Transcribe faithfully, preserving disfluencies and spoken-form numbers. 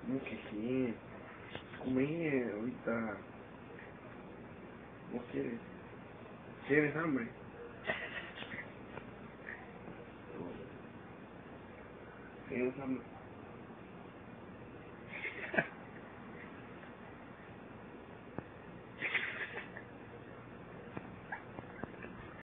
¿Cómo que sí? Comí ahorita. ¿Cómo quieres? ¿Tienes hambre? ¿Tienes hambre?